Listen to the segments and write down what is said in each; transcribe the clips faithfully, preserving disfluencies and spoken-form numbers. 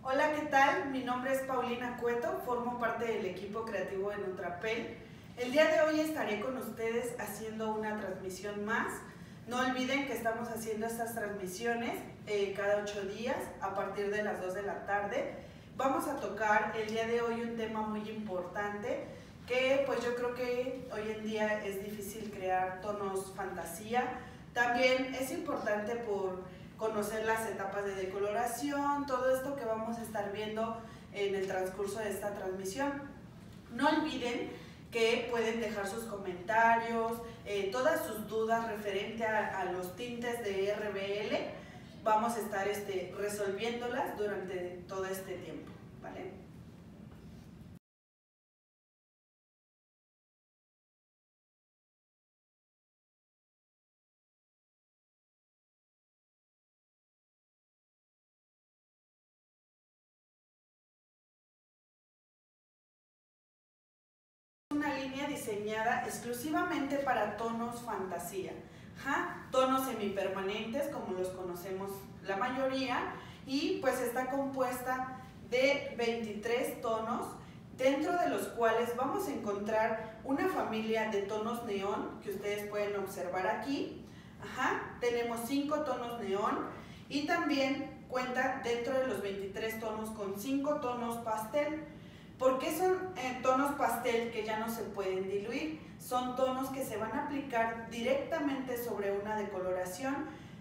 Hola, ¿qué tal? Mi nombre es Paulina Cueto, formo parte del equipo creativo de Nutrapel. El día de hoy estaré con ustedes haciendo una transmisión más. No olviden que estamos haciendo estas transmisiones eh, cada ocho días a partir de las dos de la tarde. Vamos a tocar el día de hoy un tema muy importante que pues yo creo que hoy en día es difícil crear tonos fantasía. También es importante por conocer las etapas de decoloración, todo esto que vamos a estar viendo en el transcurso de esta transmisión. No olviden que pueden dejar sus comentarios, eh, todas sus dudas referente a, a los tintes de R B L. Vamos a estar este, resolviéndolas durante todo este tiempo, ¿vale? Una línea diseñada exclusivamente para tonos fantasía, ¿ja? Tonos semipermanentes como los conocemos la mayoría, y pues está compuesta de veintitrés tonos, dentro de los cuales vamos a encontrar una familia de tonos neón que ustedes pueden observar aquí. Ajá, tenemos cinco tonos neón y también cuenta dentro de los veintitrés tonos con cinco tonos pastel. ¿Por qué son eh, tonos pastel que ya no se pueden diluir? Son tonos que se van a aplicar directamente sobre una decoloración.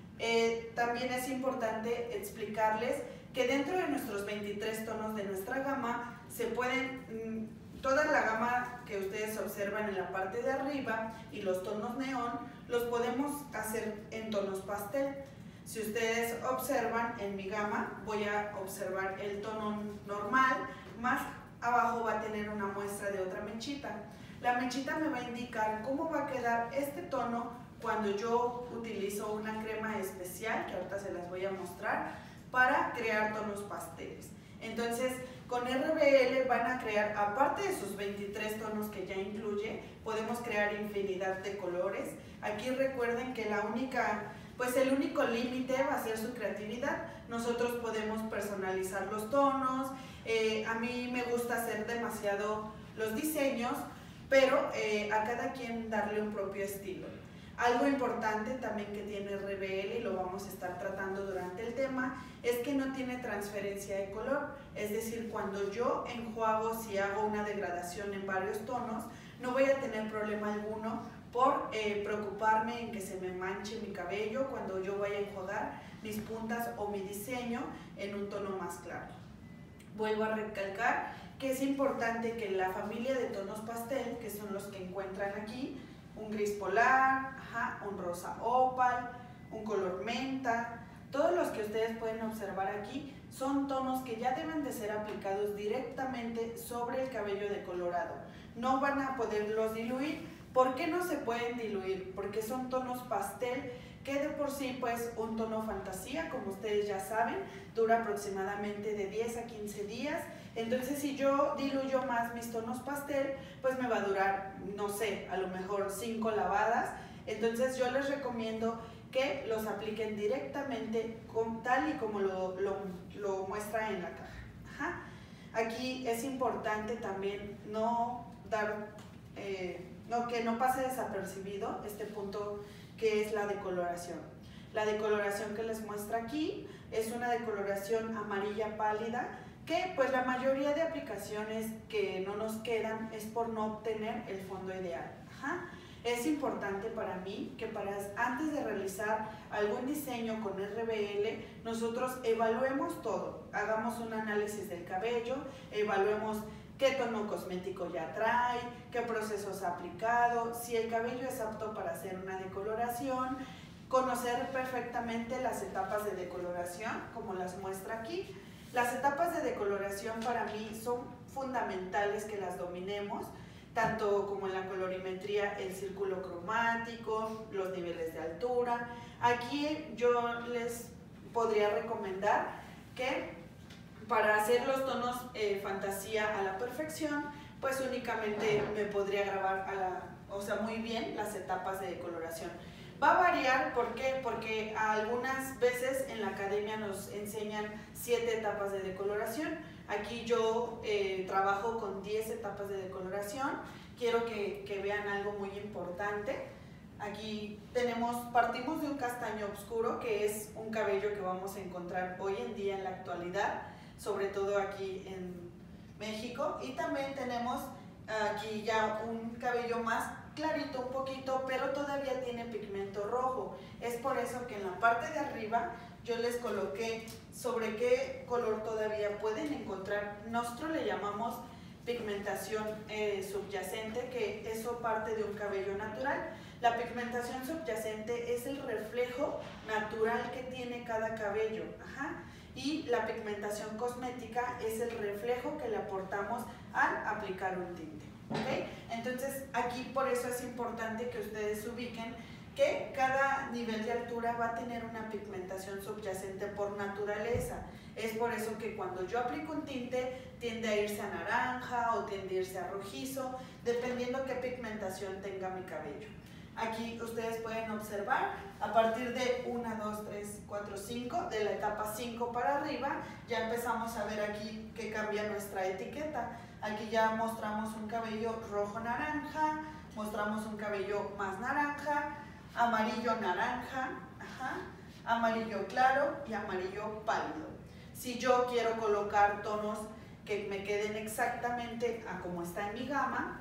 Eh, también es importante explicarles que dentro de nuestros veintitrés tonos de nuestra gama se pueden, mmm, toda la gama que ustedes observan en la parte de arriba y los tonos neón los podemos hacer en tonos pastel. Si ustedes observan en mi gama, voy a observar el tono normal, más abajo va a tener una muestra de otra mechita. La mechita me va a indicar cómo va a quedar este tono cuando yo utilizo una crema especial, que ahorita se las voy a mostrar, para crear tonos pasteles. Entonces, con R B L van a crear, aparte de sus veintitrés tonos que ya incluye, podemos crear infinidad de colores. Aquí recuerden que la única, pues el único límite va a ser su creatividad. Nosotros podemos personalizar los tonos. Eh, a mí me gusta hacer demasiado los diseños, pero eh, a cada quien darle un propio estilo. Algo importante también que tiene R B L, y lo vamos a estar tratando durante el tema, es que no tiene transferencia de color. Es decir, cuando yo enjuago, si hago una degradación en varios tonos, no voy a tener problema alguno por eh, preocuparme en que se me manche mi cabello cuando yo vaya a enjuagar mis puntas o mi diseño en un tono más claro. Vuelvo a recalcar que es importante que la familia de tonos pastel, que son los que encuentran aquí, un gris polar, ajá, un rosa opal, un color menta, todos los que ustedes pueden observar aquí son tonos que ya deben de ser aplicados directamente sobre el cabello decolorado. No van a poderlos diluir. ¿Por qué no se pueden diluir? Porque son tonos pastel que de por sí, pues un tono fantasía, como ustedes ya saben, dura aproximadamente de diez a quince días. Entonces, si yo diluyo más mis tonos pastel, pues me va a durar, no sé, a lo mejor cinco lavadas. Entonces, yo les recomiendo que los apliquen directamente con, tal y como lo, lo, lo muestra en la caja. Ajá. Aquí es importante también no dar, eh, no, que no pase desapercibido este punto, que es la decoloración. La decoloración que les muestra aquí es una decoloración amarilla pálida, que pues la mayoría de aplicaciones que no nos quedan es por no obtener el fondo ideal. Ajá. Es importante para mí que para, antes de realizar algún diseño con R B L, nosotros evaluemos todo, hagamos un análisis del cabello, evaluemos qué tono cosmético ya trae, qué procesos ha aplicado, si el cabello es apto para hacer una decoloración, conocer perfectamente las etapas de decoloración, como las muestra aquí. Las etapas de decoloración para mí son fundamentales que las dominemos, tanto como en la colorimetría, el círculo cromático, los niveles de altura. Aquí yo les podría recomendar que para hacer los tonos eh, fantasía a la perfección, pues únicamente me podría grabar a la, o sea, muy bien las etapas de decoloración. Va a variar, ¿por qué? Porque algunas veces en la academia nos enseñan siete etapas de decoloración. Aquí yo eh, trabajo con diez etapas de decoloración. Quiero que, que vean algo muy importante. Aquí tenemos, partimos de un castaño oscuro, que es un cabello que vamos a encontrar hoy en día en la actualidad, sobre todo aquí en México. Y también tenemos aquí ya un cabello más clarito un poquito, pero todavía tiene pigmento rojo. Es por eso que en la parte de arriba yo les coloqué sobre qué color todavía pueden encontrar. Nosotros le llamamos pigmentación eh, subyacente, que eso parte de un cabello natural. La pigmentación subyacente es el reflejo natural que tiene cada cabello. Ajá. Y la pigmentación cosmética es el reflejo que le aportamos al aplicar un tinte. ¿Okay? Entonces aquí por eso es importante que ustedes ubiquen que cada nivel de altura va a tener una pigmentación subyacente por naturaleza. Es por eso que cuando yo aplico un tinte tiende a irse a naranja o tiende a irse a rojizo, dependiendo qué pigmentación tenga mi cabello. Aquí ustedes pueden observar a partir de uno, dos, tres, cuatro, cinco, de la etapa cinco para arriba, ya empezamos a ver aquí que cambia nuestra etiqueta. Aquí ya mostramos un cabello rojo naranja, mostramos un cabello más naranja, amarillo naranja, ajá, amarillo claro y amarillo pálido. Si yo quiero colocar tonos que me queden exactamente a como está en mi gama,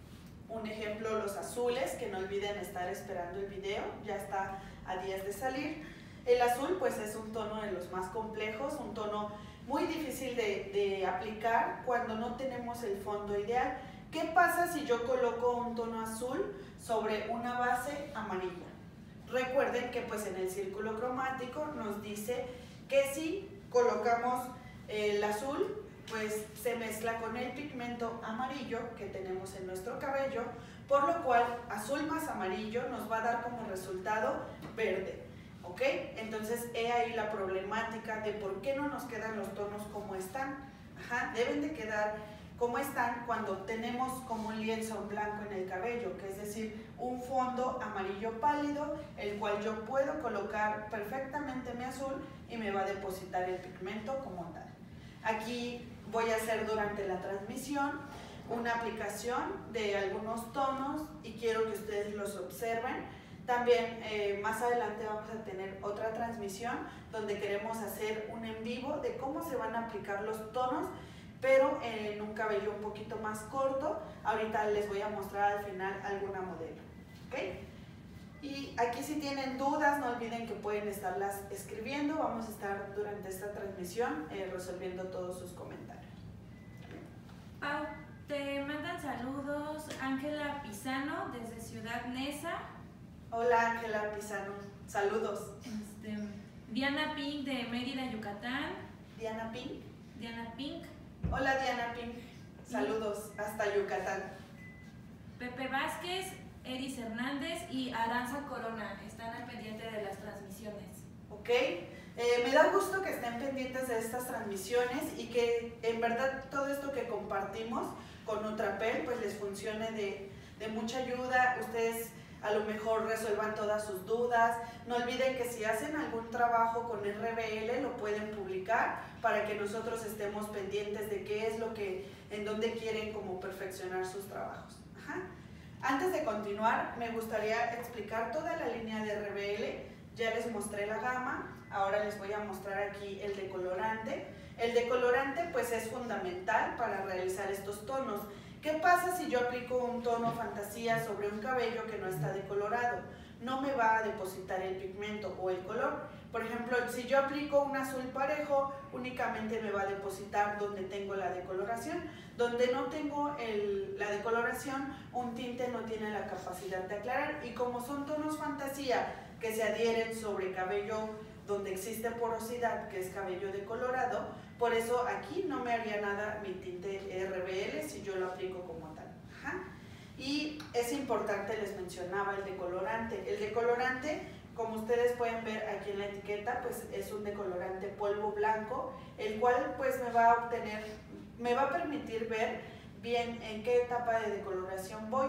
un ejemplo, los azules, que no olviden estar esperando el video, ya está a días de salir. El azul pues es un tono de los más complejos, un tono muy difícil de, de aplicar cuando no tenemos el fondo ideal. ¿Qué pasa si yo coloco un tono azul sobre una base amarilla? Recuerden que pues en el círculo cromático nos dice que si colocamos el azul, pues se mezcla con el pigmento amarillo que tenemos en nuestro cabello, por lo cual azul más amarillo nos va a dar como resultado verde. ¿Ok? Entonces he ahí la problemática de por qué no nos quedan los tonos como están. Ajá, deben de quedar como están cuando tenemos como un lienzo en blanco en el cabello, que es decir, un fondo amarillo pálido, el cual yo puedo colocar perfectamente mi azul y me va a depositar el pigmento como tal. Aquí voy a hacer durante la transmisión una aplicación de algunos tonos y quiero que ustedes los observen. También eh, más adelante vamos a tener otra transmisión donde queremos hacer un en vivo de cómo se van a aplicar los tonos, pero en un cabello un poquito más corto. Ahorita les voy a mostrar al final alguna modelo. ¿Okay? Y aquí si tienen dudas, no olviden que pueden estarlas escribiendo. Vamos a estar durante esta transmisión eh, resolviendo todos sus comentarios. Pau, te mandan saludos Ángela Pisano desde Ciudad Neza. Hola Ángela Pisano, saludos. Este, Diana Pink de Mérida, Yucatán. Diana Pink. Diana Pink. Hola Diana Pink, saludos hasta Yucatán. Pepe Vázquez, Eris Hernández y Aranza Corona están al pendiente de las transmisiones. Ok, eh, me da gusto que estén pendientes de estas transmisiones y que en verdad todo esto que compartimos con Nutrapel pues les funcione de, de mucha ayuda. Ustedes a lo mejor resuelvan todas sus dudas. No olviden que si hacen algún trabajo con R B L lo pueden publicar para que nosotros estemos pendientes de qué es lo que, en dónde quieren como perfeccionar sus trabajos. Ajá. Antes de continuar, me gustaría explicar toda la línea de R B L. Ya les mostré la gama, ahora les voy a mostrar aquí el decolorante. El decolorante pues es fundamental para realizar estos tonos. ¿Qué pasa si yo aplico un tono fantasía sobre un cabello que no está decolorado? No me va a depositar el pigmento o el color. Por ejemplo, si yo aplico un azul parejo, únicamente me va a depositar donde tengo la decoloración. Donde no tengo el, la decoloración, un tinte no tiene la capacidad de aclarar. Y como son tonos fantasía que se adhieren sobre cabello donde existe porosidad, que es cabello decolorado, por eso aquí no me haría nada mi tinte R B L si yo lo aplico como tal. Ajá. Y es importante, les mencionaba el decolorante. El decolorante, como ustedes pueden ver aquí en la etiqueta, pues es un decolorante polvo blanco, el cual pues me va a obtener, me va a permitir ver bien en qué etapa de decoloración voy.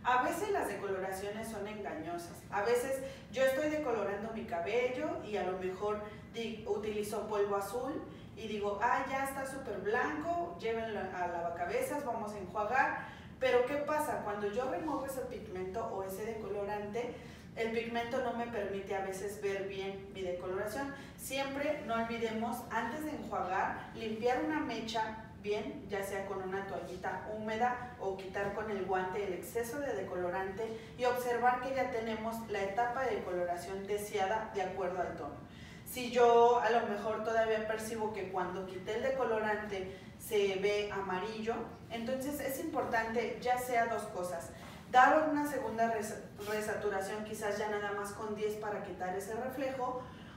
A veces las decoloraciones son engañosas. A veces yo estoy decolorando mi cabello y a lo mejor utilizo polvo azul y digo, ah, ya está súper blanco, llévenlo a lavacabezas, vamos a enjuagar. Pero ¿qué pasa? Cuando yo remojo ese pigmento o ese decolorante, el pigmento no me permite a veces ver bien mi decoloración. Siempre no olvidemos, antes de enjuagar, limpiar una mecha bien, ya sea con una toallita húmeda o quitar con el guante el exceso de decolorante y observar que ya tenemos la etapa de decoloración deseada de acuerdo al tono. Si yo a lo mejor todavía percibo que cuando quité el decolorante se ve amarillo, entonces es importante ya sea dos cosas: dar una segunda resaturación, quizás ya nada más con diez para quitar ese reflejo,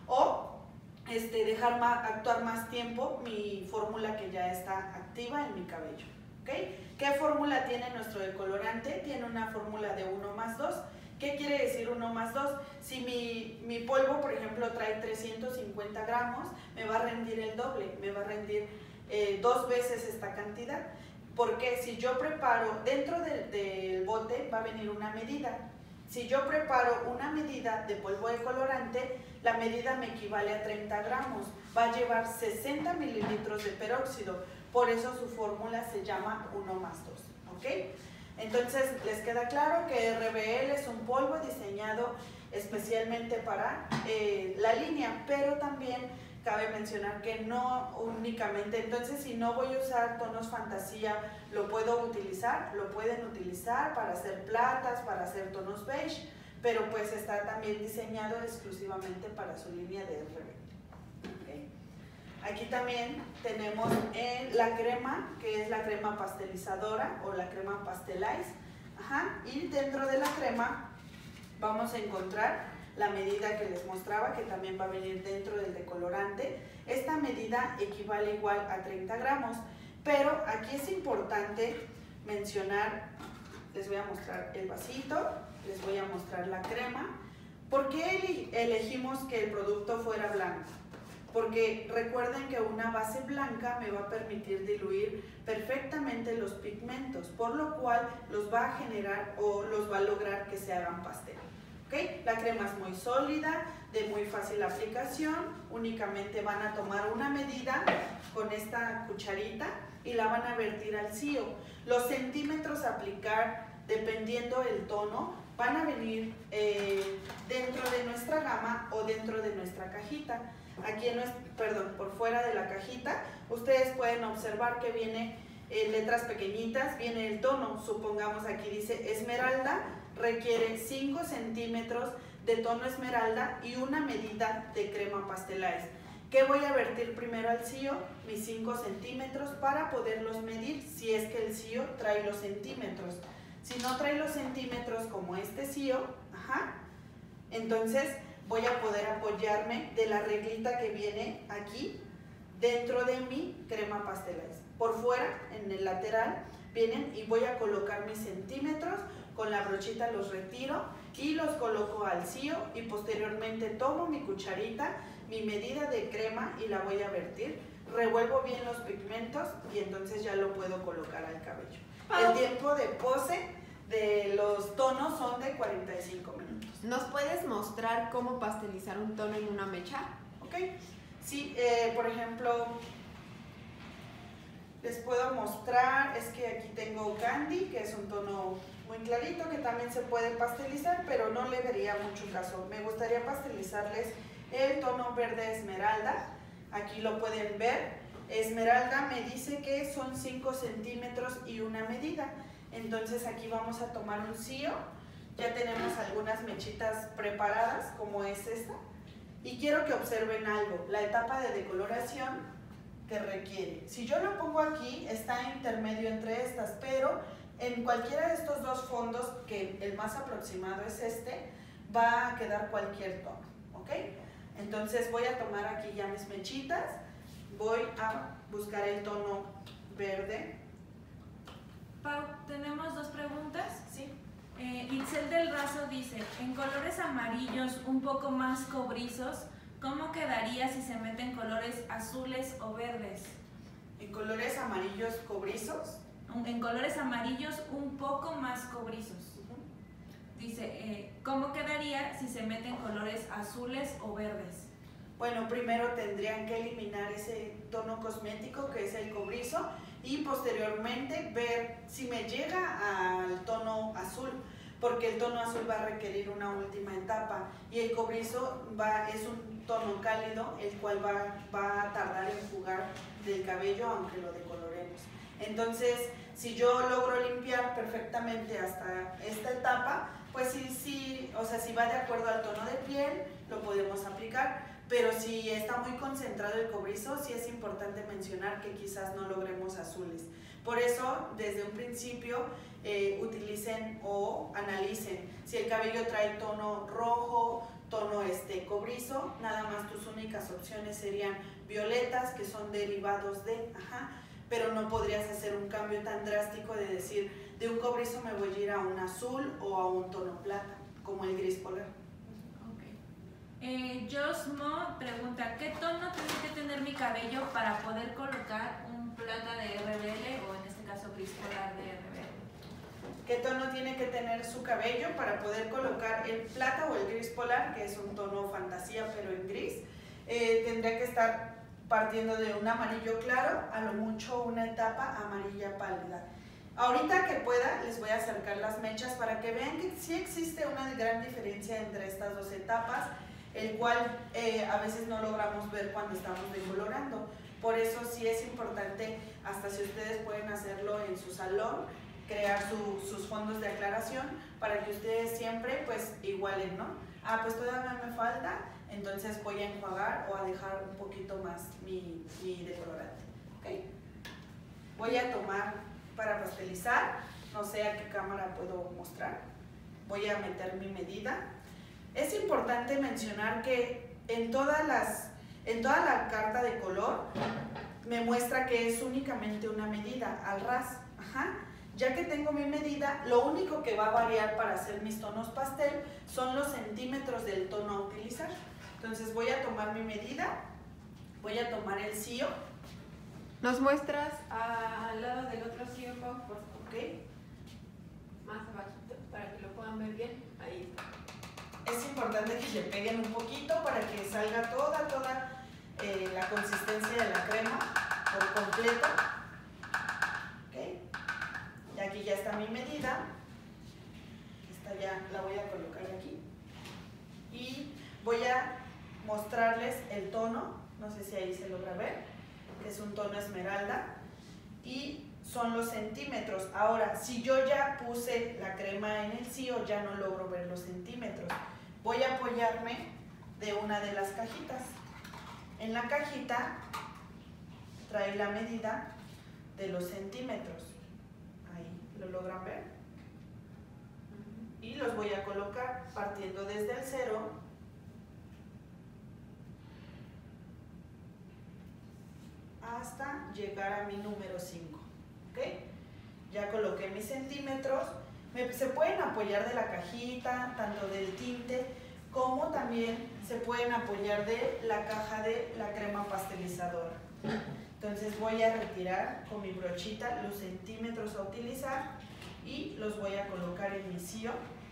o este, dejar más, actuar más tiempo mi fórmula que ya está activa en mi cabello. ¿Okay? ¿Qué fórmula tiene nuestro decolorante? Tiene una fórmula de uno más dos. ¿Qué quiere decir uno más dos? Si mi, mi polvo, por ejemplo, trae trescientos cincuenta gramos, me va a rendir el doble, me va a rendir eh, dos veces esta cantidad. Porque si yo preparo, dentro del, del bote va a venir una medida. Si yo preparo una medida de polvo de colorante, la medida me equivale a treinta gramos. Va a llevar sesenta mililitros de peróxido. Por eso su fórmula se llama uno más dos. ¿Ok? Entonces, ¿les queda claro que R B L es un polvo diseñado especialmente para eh, la línea? Pero también cabe mencionar que no únicamente, entonces si no voy a usar tonos fantasía, ¿lo puedo utilizar? Lo pueden utilizar para hacer platas, para hacer tonos beige, pero pues está también diseñado exclusivamente para su línea de R B. Okay. Aquí también tenemos eh, la crema, que es la crema pastelizadora o la crema Pastelize. Ajá. Y dentro de la crema vamos a encontrar la medida que les mostraba, que también va a venir dentro del decolorante. Esta medida equivale igual a treinta gramos, pero aquí es importante mencionar, les voy a mostrar el vasito, les voy a mostrar la crema. ¿Por qué elegimos que el producto fuera blanco? Porque recuerden que una base blanca me va a permitir diluir perfectamente los pigmentos, por lo cual los va a generar o los va a lograr que se hagan pastel. ¿Okay? La crema es muy sólida, de muy fácil aplicación, únicamente van a tomar una medida con esta cucharita y la van a vertir al C I O. Los centímetros a aplicar, dependiendo del tono, van a venir eh, dentro de nuestra gama o dentro de nuestra cajita. Aquí, en nuestro, perdón, por fuera de la cajita, ustedes pueden observar que viene en letras pequeñitas, viene el tono. Supongamos aquí dice esmeralda, requiere cinco centímetros de tono esmeralda y una medida de crema Pastelize. ¿Qué voy a vertir primero al C I O? Mis cinco centímetros para poderlos medir si es que el C I O trae los centímetros. Si no trae los centímetros como este C I O, ajá, entonces voy a poder apoyarme de la reglita que viene aquí dentro de mi crema Pastelize. Por fuera, en el lateral, vienen y voy a colocar mis centímetros. Con la brochita los retiro y los coloco al C I O y posteriormente tomo mi cucharita, mi medida de crema y la voy a vertir. Revuelvo bien los pigmentos y entonces ya lo puedo colocar al cabello. El tiempo de pose de los tonos son de cuarenta y cinco minutos. ¿Nos puedes mostrar cómo pastelizar un tono en una mecha? Ok. Sí, eh, por ejemplo, les puedo mostrar, es que aquí tengo Candy, que es un tono muy clarito que también se puede pastelizar, pero no le vería mucho caso. Me gustaría pastelizarles el tono verde esmeralda. Aquí lo pueden ver. Esmeralda me dice que son cinco centímetros y una medida. Entonces aquí vamos a tomar un C I O. Ya tenemos algunas mechitas preparadas, como es esta. Y quiero que observen algo, la etapa de decoloración que requiere. Si yo lo pongo aquí, está intermedio entre estas, pero en cualquiera de estos dos fondos, que el más aproximado es este, va a quedar cualquier tono, ¿ok? Entonces voy a tomar aquí ya mis mechitas, voy a buscar el tono verde. Pau, tenemos dos preguntas. Sí. Eh, Itzel del Razo dice, en colores amarillos un poco más cobrizos, ¿cómo quedaría si se meten colores azules o verdes? En colores amarillos cobrizos. En colores amarillos un poco más cobrizos. Uh-huh. dice, eh, ¿cómo quedaría si se meten colores azules o verdes? Bueno, primero tendrían que eliminar ese tono cosmético que es el cobrizo y posteriormente ver si me llega al tono azul, porque el tono azul va a requerir una última etapa y el cobrizo va, es un tono cálido, el cual va, va a tardar en fugar del cabello aunque lo decoloremos. Entonces, si yo logro limpiar perfectamente hasta esta etapa, pues sí, sí, o sea, si va de acuerdo al tono de piel, lo podemos aplicar. Pero si está muy concentrado el cobrizo, sí es importante mencionar que quizás no logremos azules. Por eso, desde un principio, eh, utilicen o analicen si el cabello trae tono rojo, tono este, cobrizo, nada más tus únicas opciones serían violetas, que son derivados de, ajá, pero no podrías hacer un cambio tan drástico de decir, de un cobrizo me voy a ir a un azul o a un tono plata, como el gris polar. Eh, Josmo pregunta, ¿qué tono tiene que tener mi cabello para poder colocar un plata de R B L o en este caso gris polar de R B L? ¿Qué tono tiene que tener su cabello para poder colocar el plata o el gris polar, que es un tono fantasía pero en gris? Eh, tendría que estar partiendo de un amarillo claro, a lo mucho una etapa amarilla pálida. Ahorita que pueda les voy a acercar las mechas para que vean que sí existe una gran diferencia entre estas dos etapas, el cual eh, a veces no logramos ver cuando estamos decolorando. Por eso sí es importante, hasta si ustedes pueden hacerlo en su salón, crear su, sus fondos de aclaración para que ustedes siempre pues igualen, ¿no? Ah, pues todavía me falta, entonces voy a enjuagar o a dejar un poquito más mi, mi decolorante. ¿Okay? Voy a tomar para pastelizar, no sé a qué cámara puedo mostrar, voy a meter mi medida. Es importante mencionar que en, todas las, en toda la carta de color me muestra que es únicamente una medida al ras. Ajá. Ya que tengo mi medida, lo único que va a variar para hacer mis tonos pastel son los centímetros del tono a utilizar. Entonces voy a tomar mi medida, voy a tomar el C I O. ¿Nos muestras a, al lado del otro C I O, por favor? Ok. Más abajito, para que lo puedan ver bien. Ahí está. Es importante que le peguen un poquito para que salga toda, toda eh, la consistencia de la crema por completo. ¿Okay? Y aquí ya está mi medida. Esta ya la voy a colocar aquí. Y voy a mostrarles el tono, no sé si ahí se logra ver, que es un tono esmeralda. Y son los centímetros. Ahora, si yo ya puse la crema en el C I O, ya no logro ver los centímetros. Voy a apoyarme de una de las cajitas. En la cajita trae la medida de los centímetros. Ahí, ¿lo logran ver? Y los voy a colocar partiendo desde el cero hasta llegar a mi número cinco. ¿Ok? Ya coloqué mis centímetros. Me, se pueden apoyar de la cajita, tanto del tinte, como también se pueden apoyar de la caja de la crema pastelizadora. Entonces voy a retirar con mi brochita los centímetros a utilizar y los voy a colocar en mi C I O,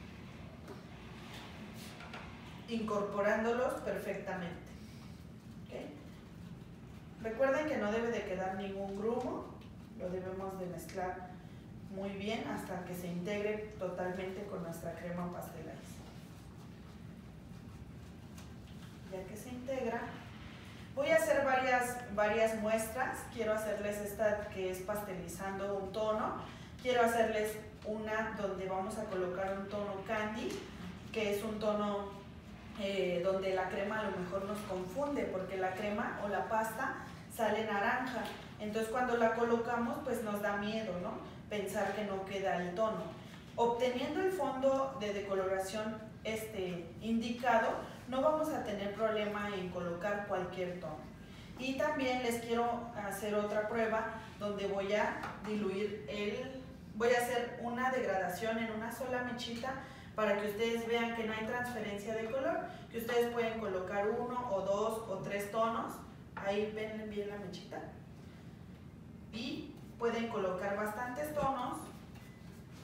incorporándolos perfectamente. ¿Okay? Recuerden que no debe de quedar ningún grumo, lo debemos de mezclar muy bien hasta que se integre totalmente con nuestra crema pastelizada. Ya que se integra, voy a hacer varias, varias muestras. Quiero hacerles esta que es pastelizando un tono. Quiero hacerles una donde vamos a colocar un tono candy, que es un tono eh, donde la crema a lo mejor nos confunde, porque la crema o la pasta sale naranja. Entonces cuando la colocamos pues nos da miedo, ¿no? Pensar que no queda el tono. Obteniendo el fondo de decoloración este, indicado, no vamos a tener problema en colocar cualquier tono. Y también les quiero hacer otra prueba donde voy a diluir el, voy a hacer una degradación en una sola mechita para que ustedes vean que no hay transferencia de color, que ustedes pueden colocar uno o dos o tres tonos. Ahí ven bien la mechita. Y pueden colocar bastantes tonos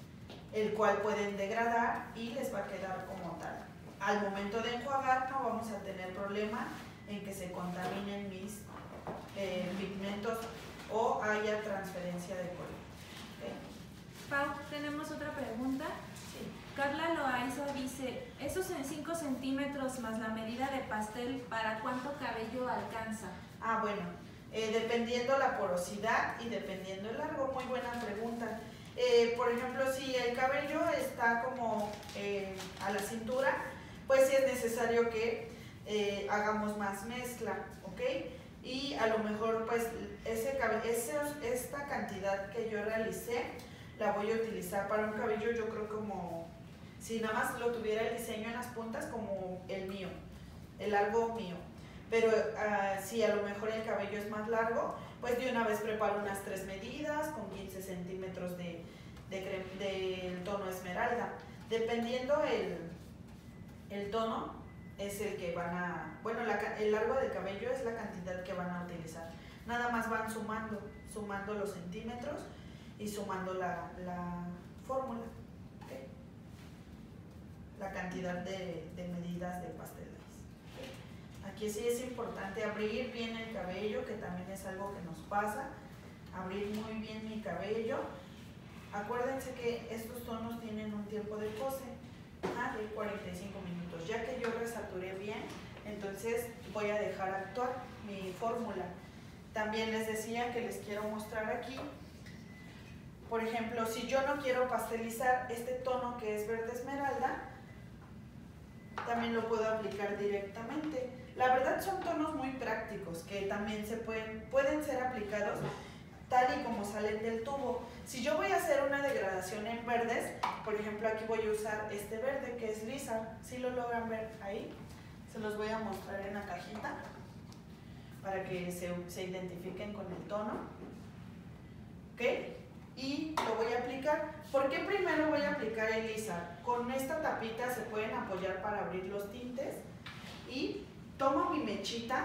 el cual pueden degradar y les va a quedar como tal. Al momento de enjuagar no vamos a tener problema en que se contaminen mis eh, pigmentos o haya transferencia de color. ¿Okay? Pau, tenemos otra pregunta. Sí. Carla Loaiza dice, esos en cinco centímetros más la medida de pastel, ¿para cuánto cabello alcanza? Ah, bueno, eh, dependiendo la porosidad y dependiendo el largo, muy buena pregunta. Eh, por ejemplo, si el cabello está como eh, a la cintura, pues sí es necesario que eh, hagamos más mezcla, ¿ok? Y a lo mejor pues ese, ese, esta cantidad que yo realicé la voy a utilizar para un cabello, yo creo como, si nada más lo tuviera el diseño en las puntas, como el mío, el largo mío. Pero uh, si a lo mejor el cabello es más largo, pues de una vez preparo unas tres medidas con quince centímetros de, de, de, de tono esmeralda. Dependiendo el, el tono, es el que van a, bueno, la, el largo del cabello es la cantidad que van a utilizar. Nada más van sumando, sumando los centímetros y sumando la, la fórmula, ¿okay? La cantidad de, de medidas de pastel. Aquí sí es importante abrir bien el cabello, que también es algo que nos pasa. Abrir muy bien mi cabello. Acuérdense que estos tonos tienen un tiempo de pose ah, de cuarenta y cinco minutos. Ya que yo resaturé bien, entonces voy a dejar actuar mi fórmula. También les decía que les quiero mostrar aquí. Por ejemplo, si yo no quiero pastelizar este tono que es verde esmeralda, también lo puedo aplicar directamente. La verdad son tonos muy prácticos que también se pueden, pueden ser aplicados tal y como salen del tubo. Si yo voy a hacer una degradación en verdes, por ejemplo aquí voy a usar este verde que es Lizard. ¿Sí lo logran ver ahí? Se los voy a mostrar en la cajita para que se, se identifiquen con el tono. ¿Ok? Y lo voy a aplicar. ¿Por qué primero voy a aplicar el Lizard? Con esta tapita se pueden apoyar para abrir los tintes y tomo mi mechita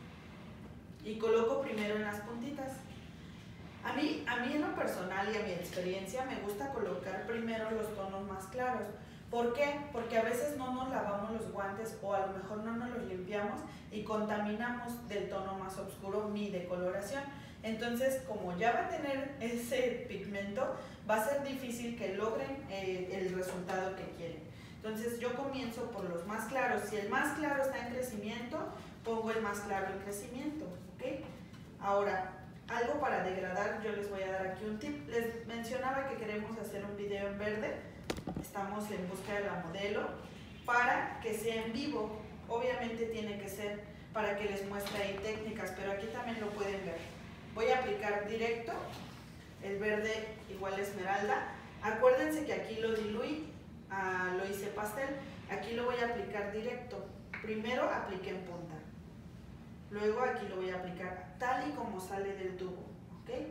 y coloco primero en las puntitas. A mí, a mí en lo personal y a mi experiencia me gusta colocar primero los tonos más claros. ¿Por qué? Porque a veces no nos lavamos los guantes o a lo mejor no nos los limpiamos y contaminamos del tono más oscuro mi decoloración. Entonces, como ya va a tener ese pigmento, va a ser difícil que logren eh, el resultado que quieren. Entonces, yo comienzo por los más claros. Si el más claro está en crecimiento, pongo el más claro en crecimiento, ¿ok? Ahora, algo para degradar, yo les voy a dar aquí un tip. Les mencionaba que queremos hacer un video en verde. Estamos en busca de la modelo para que sea en vivo. Obviamente tiene que ser para que les muestre ahí técnicas, pero aquí también lo pueden ver. Voy a aplicar directo el verde igual esmeralda. Acuérdense que aquí lo diluí, ah, lo hice pastel. Aquí lo voy a aplicar directo. Primero apliqué en punta. Luego aquí lo voy a aplicar tal y como sale del tubo. ¿Ok?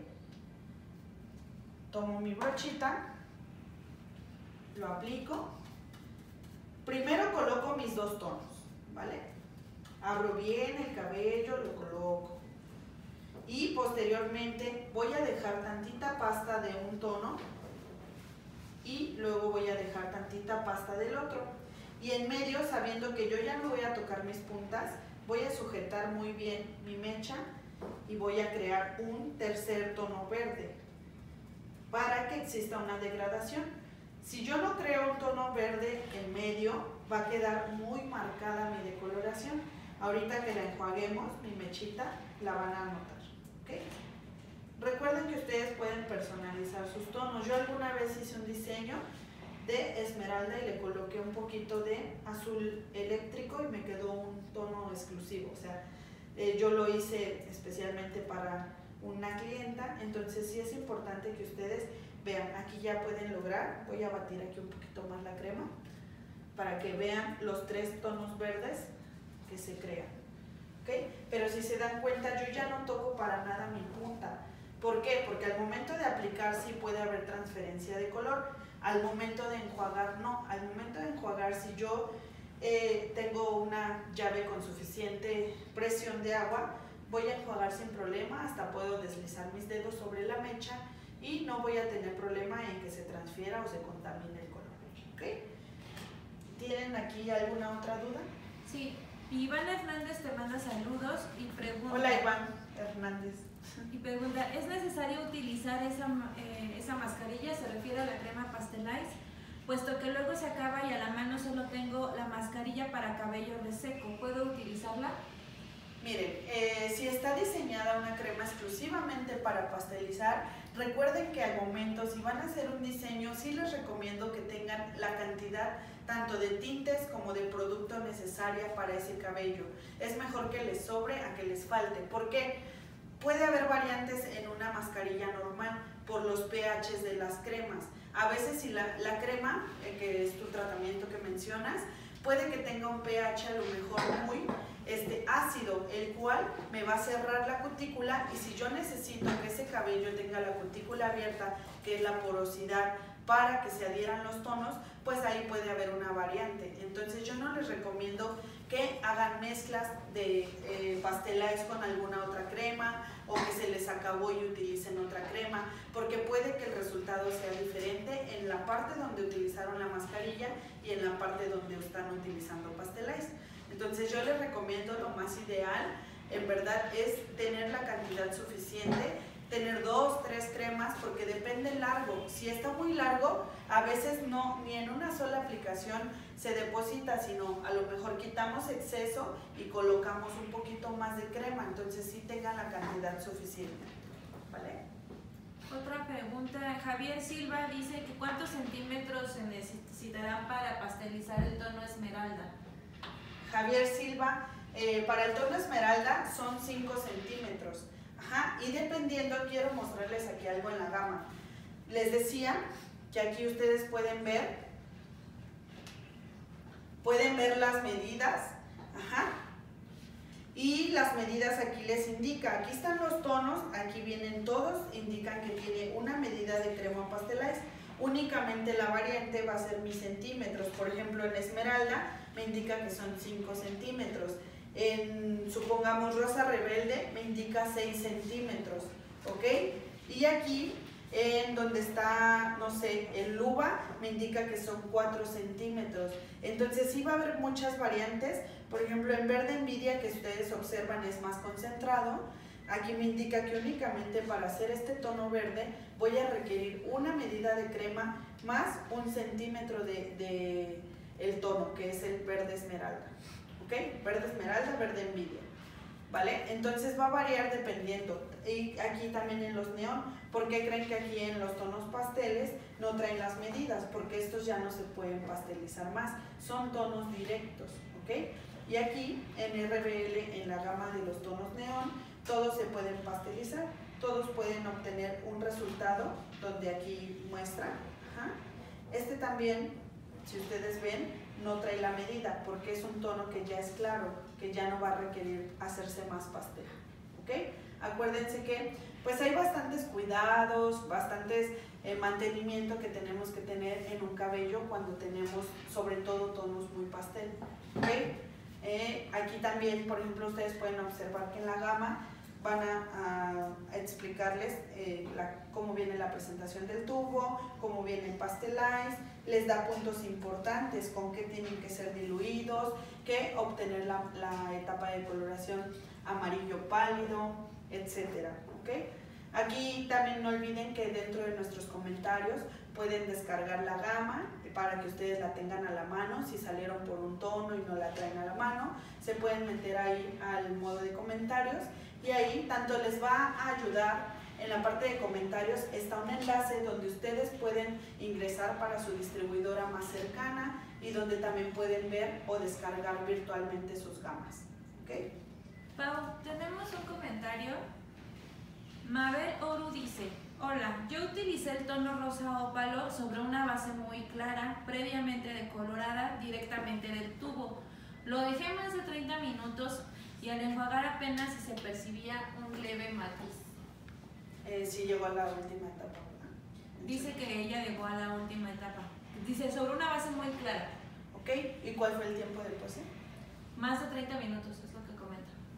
Tomo mi brochita, lo aplico. Primero coloco mis dos tonos, ¿vale? Abro bien el cabello, lo coloco. Y posteriormente voy a dejar tantita pasta de un tono y luego voy a dejar tantita pasta del otro. Y en medio, sabiendo que yo ya no voy a tocar mis puntas, voy a sujetar muy bien mi mecha y voy a crear un tercer tono verde para que exista una degradación. Si yo no creo un tono verde en medio, va a quedar muy marcada mi decoloración. Ahorita que la enjuaguemos, mi mechita la van a notar. ¿Okay? Recuerden que ustedes pueden personalizar sus tonos. Yo alguna vez hice un diseño de esmeralda y le coloqué un poquito de azul eléctrico y me quedó un tono exclusivo. O sea, eh, yo lo hice especialmente para una clienta. Entonces sí es importante que ustedes vean. Aquí ya pueden lograr, voy a batir aquí un poquito más la crema para que vean los tres tonos verdes que se crean. ¿Okay? Pero si se dan cuenta, yo ya no toco para nada mi punta. ¿Por qué? Porque al momento de aplicar sí puede haber transferencia de color. Al momento de enjuagar, no. Al momento de enjuagar, si yo eh, tengo una llave con suficiente presión de agua, voy a enjuagar sin problema. Hasta puedo deslizar mis dedos sobre la mecha y no voy a tener problema en que se transfiera o se contamine el color. ¿Okay? ¿Tienen aquí alguna otra duda? Sí, Iván Hernández te manda saludos y pregunta... Hola Iván Hernández. Y pregunta, ¿es necesario utilizar esa, eh, esa mascarilla? Se refiere a la crema Pastelize, puesto que luego se acaba y a la mano solo tengo la mascarilla para cabello reseco. ¿Puedo utilizarla? Miren, eh, si está diseñada una crema exclusivamente para pastelizar, recuerden que al momento, si van a hacer un diseño, sí les recomiendo que tengan la cantidad tanto de tintes como de producto necesaria para ese cabello. Es mejor que les sobre a que les falte. ¿Por qué? Puede haber variantes en una mascarilla normal por los pHs de las cremas. A veces si la, la crema, eh, que es tu tratamiento que mencionas, puede que tenga un pH a lo mejor muy este, ácido, el cual me va a cerrar la cutícula, y si yo necesito que ese cabello tenga la cutícula abierta, que es la porosidad para que se adhieran los tonos, pues ahí puede haber una variante. Entonces yo no les recomiendo que hagan mezclas de eh, Pastelize con alguna otra crema, o que se les acabó y utilicen otra crema, porque puede que el resultado sea diferente en la parte donde utilizaron la mascarilla y en la parte donde están utilizando Pastelize. Entonces yo les recomiendo, lo más ideal en verdad es tener la cantidad suficiente, tener dos, tres cremas, porque depende el largo. Si está muy largo, a veces no, ni en una sola aplicación se deposita, sino a lo mejor quitamos exceso y colocamos un poquito más de crema, entonces sí tengan la cantidad suficiente, ¿vale? Otra pregunta, Javier Silva dice que ¿cuántos centímetros se necesitarán para pastelizar el tono esmeralda? Javier Silva, eh, para el tono esmeralda son cinco centímetros. Ajá, y dependiendo, quiero mostrarles aquí algo en la gama. Les decía que aquí ustedes pueden ver, pueden ver las medidas, ajá, y las medidas aquí les indica, aquí están los tonos, aquí vienen todos, indican que tiene una medida de crema Pastelize. Únicamente la variante va a ser mis centímetros. Por ejemplo, en esmeralda me indica que son cinco centímetros. En, supongamos, rosa rebelde me indica seis centímetros, ¿ok? Y aquí, en donde está, no sé, el luba, me indica que son cuatro centímetros. Entonces sí va a haber muchas variantes. Por ejemplo, en verde envidia, que ustedes observan es más concentrado, aquí me indica que únicamente para hacer este tono verde voy a requerir una medida de crema más un centímetro de, de el tono, que es el verde esmeralda. ¿Ok? Verde esmeralda, verde envidia, ¿vale? Entonces va a variar dependiendo. Y aquí también en los neón, ¿por qué creen que aquí en los tonos pasteles no traen las medidas? Porque estos ya no se pueden pastelizar más, son tonos directos, ¿ok? Y aquí en R B L, en la gama de los tonos neón, todos se pueden pastelizar, todos pueden obtener un resultado donde aquí muestra. Ajá. Este también, si ustedes ven, no trae la medida porque es un tono que ya es claro, que ya no va a requerir hacerse más pastel, ¿ok? Acuérdense que pues hay bastantes cuidados, bastantes eh, mantenimiento que tenemos que tener en un cabello cuando tenemos sobre todo tonos muy pastel, ¿ok? Eh, aquí también, por ejemplo, ustedes pueden observar que en la gama van a, a explicarles eh, la, cómo viene la presentación del tubo, cómo viene el Pastelize, les da puntos importantes, con qué tienen que ser diluidos, que obtener la, la etapa de coloración amarillo pálido, etcétera. ¿Okay? Aquí también no olviden que dentro de nuestros comentarios pueden descargar la gama para que ustedes la tengan a la mano. Si salieron por un tono y no la traen a la mano, se pueden meter ahí al modo de comentarios y ahí tanto les va a ayudar. En la parte de comentarios está un enlace donde ustedes pueden ingresar para su distribuidora más cercana y donde también pueden ver o descargar virtualmente sus gamas. ¿Okay? Pau, tenemos un comentario. Mabel Oru dice: hola, yo utilicé el tono rosa ópalo sobre una base muy clara, previamente decolorada directamente del tubo. Lo dejé más de treinta minutos y al enjuagar apenas se percibía un leve matiz. Eh, sí llegó a la última etapa, ¿verdad? Dice que ella llegó a la última etapa. Dice, sobre una base muy clara. Ok, ¿y cuál fue el tiempo de pose? Más de treinta minutos, es lo que comenta.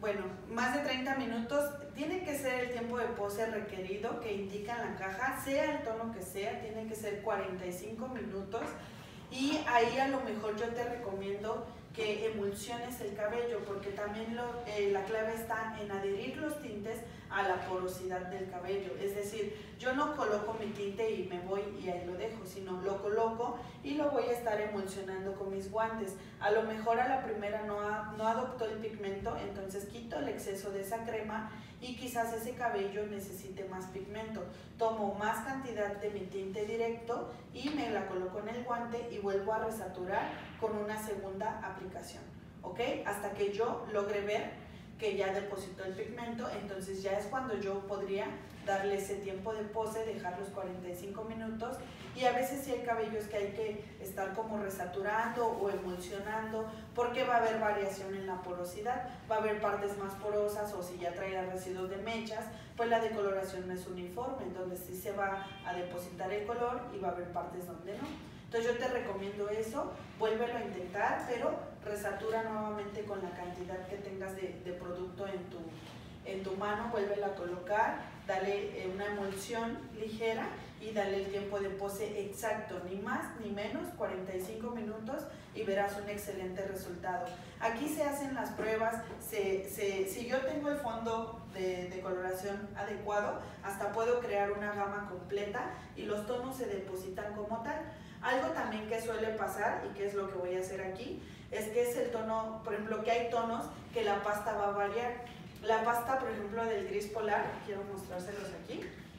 bueno, más de treinta minutos, tiene que ser el tiempo de pose requerido que indica en la caja, sea el tono que sea, tiene que ser cuarenta y cinco minutos, y ahí a lo mejor yo te recomiendo que emulsiones el cabello, porque también lo, eh, la clave está en adherir los tintes a la porosidad del cabello. Es decir, yo no coloco mi tinte y me voy y ahí lo dejo, sino lo coloco y lo voy a estar emulsionando con mis guantes. A lo mejor a la primera no, ha, no adoptó el pigmento, entonces quito el exceso de esa crema y quizás ese cabello necesite más pigmento. Tomo más cantidad de mi tinte directo y me la coloco en el guante y vuelvo a resaturar con una segunda aplicación, ¿ok? Hasta que yo logre ver que ya depositó el pigmento, entonces ya es cuando yo podría darle ese tiempo de pose, dejar los cuarenta y cinco minutos, y a veces sí hay cabellos que hay que estar como resaturando o emulsionando, porque va a haber variación en la porosidad, va a haber partes más porosas, o si ya trae residuos de mechas, pues la decoloración no es uniforme, donde sí se va a depositar el color y va a haber partes donde no. Entonces yo te recomiendo eso, vuélvelo a intentar, pero resatura nuevamente con la cantidad que tengas de, de producto en tu, en tu mano, vuélvela a colocar, dale una emulsión ligera y dale el tiempo de pose exacto, ni más ni menos, cuarenta y cinco minutos, y verás un excelente resultado. Aquí se hacen las pruebas, se, se, si yo tengo el fondo de, de coloración adecuado, hasta puedo crear una gama completa y los tonos se depositan como tal. Algo también que suele pasar, y que es lo que voy a hacer aquí, es que es el tono, por ejemplo, que hay tonos que la pasta va a variar. La pasta, por ejemplo, del gris polar, quiero mostrárselos aquí.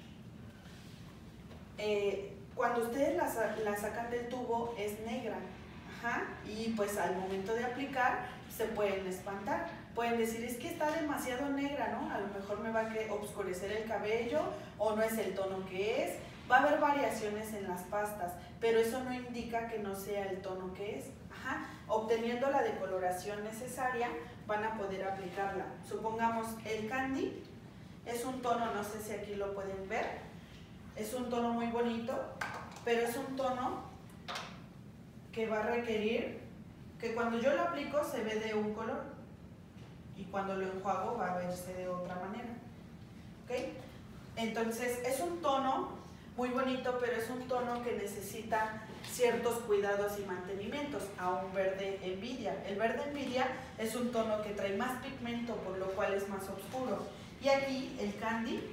Eh, cuando ustedes la, la sacan del tubo es negra, ajá, y pues al momento de aplicar se pueden espantar. Pueden decir, es que está demasiado negra, ¿no? A lo mejor me va a oscurecer el cabello o no es el tono que es. Va a haber variaciones en las pastas, pero eso no indica que no sea el tono que es. Ajá. Obteniendo la decoloración necesaria, van a poder aplicarla. Supongamos el candy es un tono, no sé si aquí lo pueden ver, es un tono muy bonito, pero es un tono que va a requerir que cuando yo lo aplico se ve de un color y cuando lo enjuago va a verse de otra manera. ¿Okay? Entonces es un tono muy bonito, pero es un tono que necesita ciertos cuidados y mantenimientos, a un verde envidia. El verde envidia es un tono que trae más pigmento, por lo cual es más oscuro. Y aquí el candy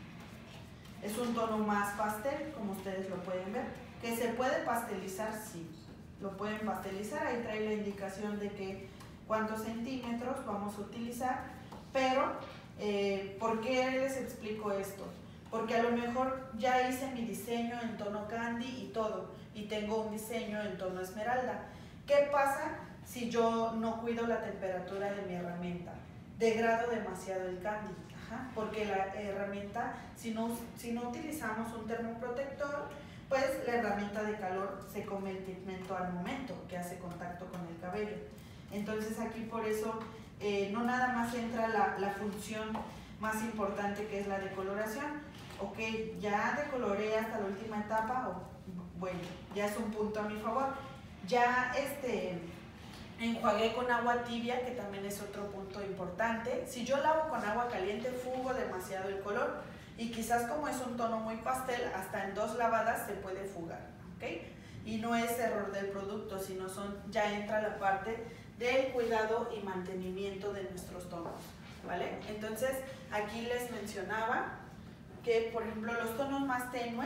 es un tono más pastel, como ustedes lo pueden ver. ¿Que se puede pastelizar? Sí, lo pueden pastelizar. Ahí trae la indicación de que cuántos centímetros vamos a utilizar, pero eh, ¿por qué les explico esto? Porque a lo mejor ya hice mi diseño en tono candy y todo, y tengo un diseño en tono esmeralda. ¿Qué pasa si yo no cuido la temperatura de mi herramienta? Degrado demasiado el candy, ajá, porque la herramienta, si no, si no utilizamos un termoprotector, pues la herramienta de calor se come el pigmento al momento que hace contacto con el cabello. Entonces aquí por eso eh, no nada más entra la, la función más importante, que es la decoloración. Ok, ya decoloré hasta la última etapa, o, bueno, ya es un punto a mi favor. Ya este, enjuagué con agua tibia, que también es otro punto importante. Si yo lavo con agua caliente, fugo demasiado el color, y quizás como es un tono muy pastel, hasta en dos lavadas se puede fugar, ¿ok? Y no es error del producto, sino son, ya entra la parte del cuidado y mantenimiento de nuestros tonos, ¿vale? Entonces, aquí les mencionaba que, por ejemplo, los tonos más tenue,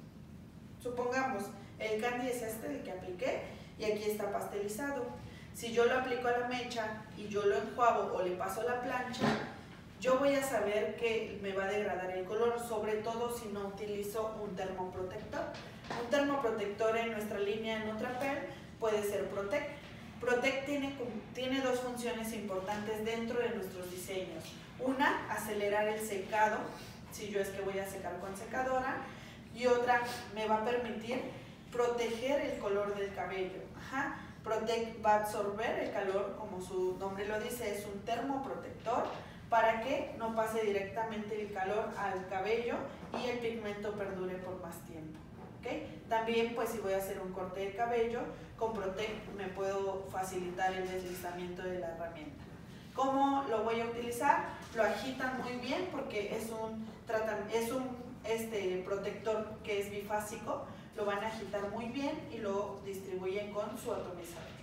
supongamos, el candy es este, el que apliqué, y aquí está pastelizado. Si yo lo aplico a la mecha y yo lo enjuago o le paso la plancha, yo voy a saber que me va a degradar el color, sobre todo si no utilizo un termoprotector. Un termoprotector en nuestra línea en Nutrapel puede ser Protect. Protect tiene, tiene dos funciones importantes dentro de nuestros diseños. Una, acelerar el secado, si yo es que voy a secar con secadora, y otra, me va a permitir proteger el color del cabello. Ajá. Protect va a absorber el calor, como su nombre lo dice, es un termoprotector, para que no pase directamente el calor al cabello y el pigmento perdure por más tiempo. ¿Okay? También, pues si voy a hacer un corte de cabello, con Protect me puedo facilitar el deslizamiento de la herramienta. ¿Cómo lo voy a utilizar? Lo agitan muy bien porque es un, es un este, protector que es bifásico, lo van a agitar muy bien y lo distribuyen con su atomizador.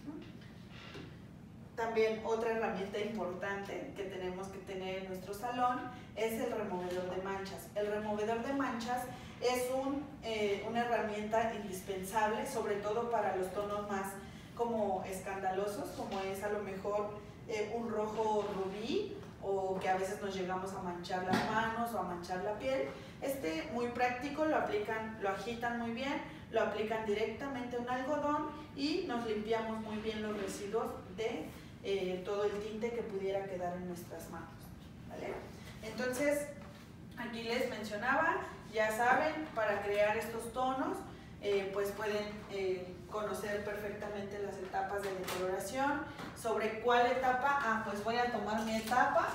También otra herramienta importante que tenemos que tener en nuestro salón es el removedor de manchas. El removedor de manchas es un, eh, una herramienta indispensable, sobre todo para los tonos más como escandalosos, como es a lo mejor eh, un rojo rubí, o que a veces nos llegamos a manchar las manos o a manchar la piel. Este muy práctico, lo aplican, lo agitan muy bien, lo aplican directamente a un algodón y nos limpiamos muy bien los residuos de eh, todo el tinte que pudiera quedar en nuestras manos, ¿vale? Entonces, aquí les mencionaba, ya saben, para crear estos tonos, eh, pues pueden eh, conocer perfectamente las etapas de decoloración. ¿Sobre cuál etapa? Ah, pues voy a tomar mi etapa.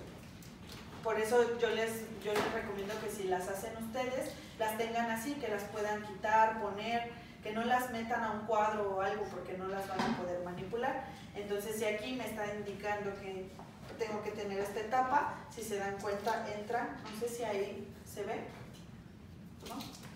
Por eso yo les, yo les recomiendo que si las hacen ustedes, las tengan así, que las puedan quitar, poner, que no las metan a un cuadro o algo porque no las van a poder manipular. Entonces, si aquí me está indicando que tengo que tener esta etapa, si se dan cuenta, entran, no sé si ahí se ve, ¿no?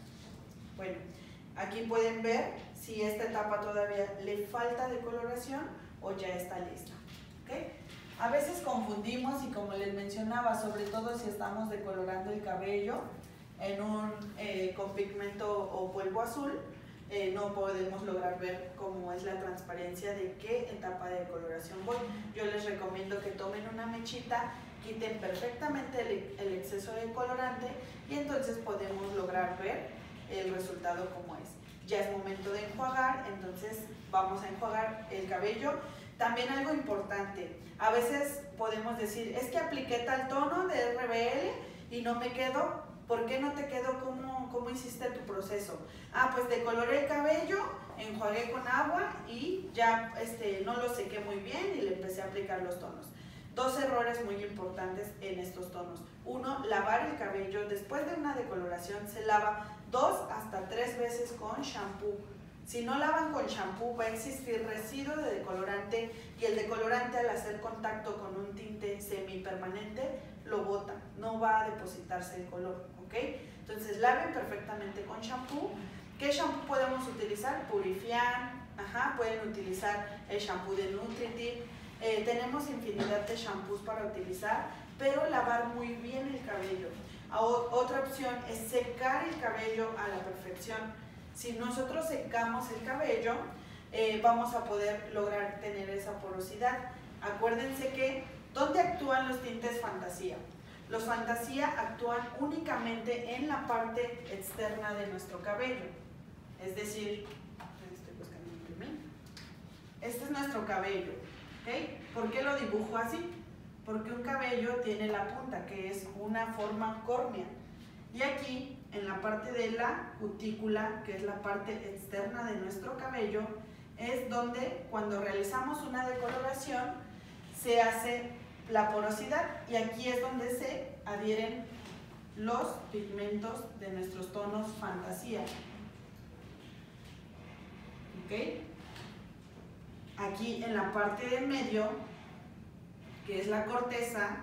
Bueno, aquí pueden ver si esta etapa todavía le falta decoloración o ya está lista, ¿okay? A veces confundimos, y como les mencionaba, sobre todo si estamos decolorando el cabello en un, eh, con pigmento o polvo azul, eh, no podemos lograr ver cómo es la transparencia de qué etapa de decoloración voy. Yo les recomiendo que tomen una mechita, quiten perfectamente el, el exceso de colorante y entonces podemos lograr ver el resultado como es. Ya es momento de enjuagar, entonces vamos a enjuagar el cabello. También algo importante, a veces podemos decir, es que apliqué tal tono de R B L y no me quedó. ¿Por qué no te quedó? ¿Cómo, cómo hiciste tu proceso? Ah, pues decoloré el cabello, enjuagué con agua y ya este, no lo sequé muy bien y le empecé a aplicar los tonos. Dos errores muy importantes en estos tonos. Uno, lavar el cabello. Después de una decoloración se lava dos hasta tres veces con shampoo. Si no lavan con shampoo va a existir residuo de decolorante y el decolorante al hacer contacto con un tinte semipermanente lo bota, no va a depositarse el color, ¿ok? Entonces laven perfectamente con shampoo. ¿Qué shampoo podemos utilizar? Purifian, ajá, pueden utilizar el shampoo de Nutritive. Eh, tenemos infinidad de shampoos para utilizar, pero lavar muy bien el cabello. Otra opción es secar el cabello a la perfección. Si nosotros secamos el cabello, eh, vamos a poder lograr tener esa porosidad. Acuérdense que, ¿dónde actúan los tintes fantasía? Los fantasía actúan únicamente en la parte externa de nuestro cabello. Es decir, estoy buscando imprimir. Este es nuestro cabello, ¿ok? ¿Por qué lo dibujo así? Porque un cabello tiene la punta, que es una forma córnea. Y aquí, en la parte de la cutícula, que es la parte externa de nuestro cabello, es donde cuando realizamos una decoloración se hace la porosidad y aquí es donde se adhieren los pigmentos de nuestros tonos fantasía. ¿Ok? Aquí en la parte de medio, que es la corteza,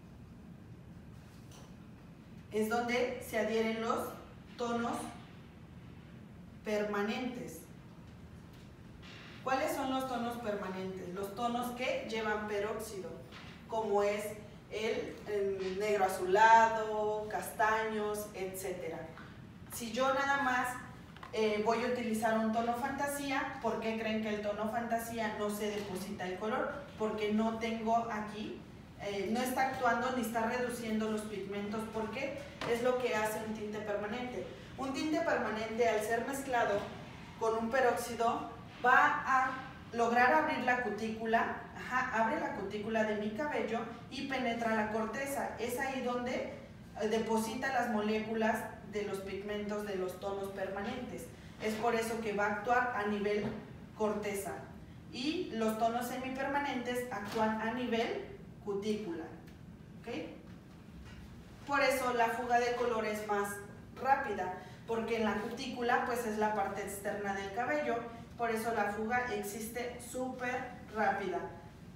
es donde se adhieren los tonos permanentes. ¿Cuáles son los tonos permanentes? Los tonos que llevan peróxido, como es el, el negro azulado, castaños, etcétera. Si yo nada más eh, voy a utilizar un tono fantasía, ¿por qué creen que el tono fantasía no se deposita el color? Porque no tengo aquí, eh, no está actuando ni está reduciendo los pigmentos, porque es lo que hace un tinte permanente. Un tinte permanente, al ser mezclado con un peróxido, va a lograr abrir la cutícula, ajá, abre la cutícula de mi cabello y penetra la corteza. Es ahí donde deposita las moléculas de los pigmentos de los tonos permanentes. Es por eso que va a actuar a nivel corteza. Y los tonos semipermanentes actúan a nivel cutícula. ¿Okay? Por eso la fuga de color es más rápida, porque en la cutícula pues es la parte externa del cabello. Por eso la fuga existe súper rápida.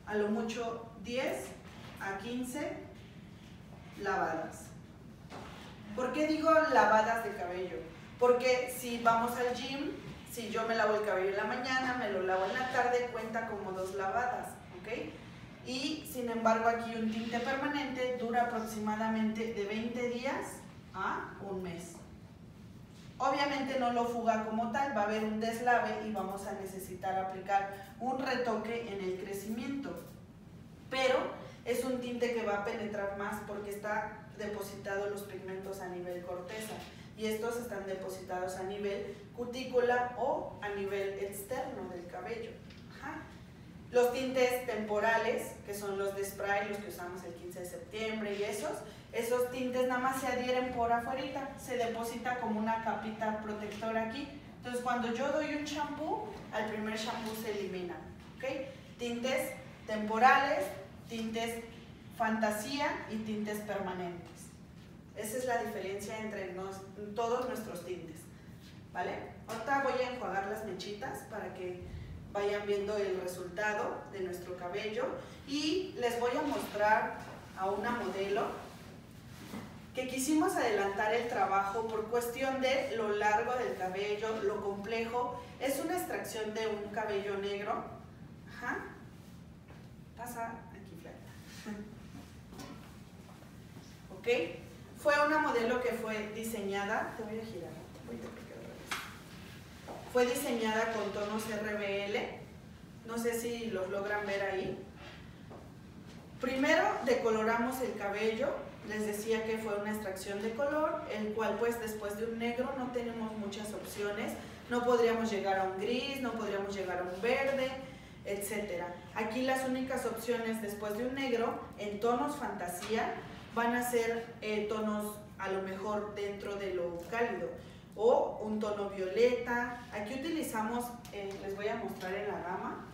a lo mucho diez a quince lavadas. ¿Por qué digo lavadas de cabello? Porque si vamos al gym, si yo me lavo el cabello en la mañana, me lo lavo en la tarde, cuenta como dos lavadas, ¿ok? Y sin embargo aquí un tinte permanente dura aproximadamente de veinte días a un mes. Obviamente no lo fuga como tal, va a haber un deslave y vamos a necesitar aplicar un retoque en el crecimiento. Pero es un tinte que va a penetrar más porque está depositado los pigmentos a nivel corteza y estos están depositados a nivel cutícula o a nivel externo del cabello. Ajá. Los tintes temporales, que son los de spray, los que usamos el quince de septiembre y esos, esos tintes nada más se adhieren por afuera, se deposita como una capita protectora aquí. Entonces cuando yo doy un shampoo, al primer shampoo se elimina. ¿Okay? Tintes temporales, tintes fantasía y tintes permanentes. Esa es la diferencia entre nos, todos nuestros tintes. ¿Vale? Ahorita voy a enjuagar las mechitas para que vayan viendo el resultado de nuestro cabello y les voy a mostrar a una modelo que quisimos adelantar el trabajo por cuestión de lo largo del cabello, lo complejo. Es una extracción de un cabello negro. Ajá. Pasa aquí, Flavia. ¿Ok? Fue una modelo que fue diseñada, te voy a girar, voy a aplicar otra vez. Fue diseñada con tonos R B L, no sé si los logran ver ahí. Primero decoloramos el cabello, les decía que fue una extracción de color, el cual pues después de un negro no tenemos muchas opciones, no podríamos llegar a un gris, no podríamos llegar a un verde, etcétera. Aquí las únicas opciones después de un negro en tonos fantasía van a ser eh, tonos a lo mejor dentro de lo cálido o un tono violeta. Aquí utilizamos, eh, les voy a mostrar en la gama,